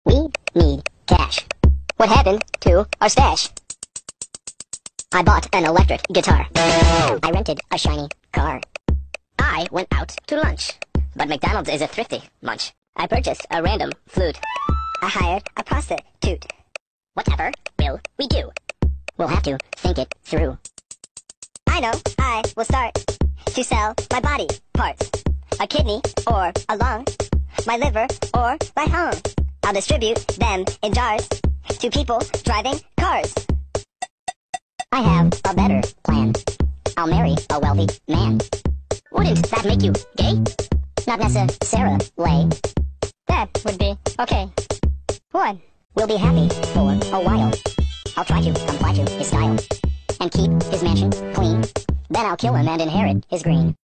We need cash. What happened to our stash? I bought an electric guitar. I rented a shiny car. I went out to lunch, but McDonald's is a thrifty munch. I purchased a random flute. I hired a prostitute. Whatever will we do? We'll have to think it through. I know I will start to sell my body parts. A kidney or a lung, my liver or my hung. I'll distribute them in jars to people driving cars. I have a better plan. I'll marry a wealthy man. Wouldn't that make you gay? Not necessarily. That would be okay. What? We'll be happy for a while. I'll try to comply to his style and keep his mansion clean. Then I'll kill him and inherit his green.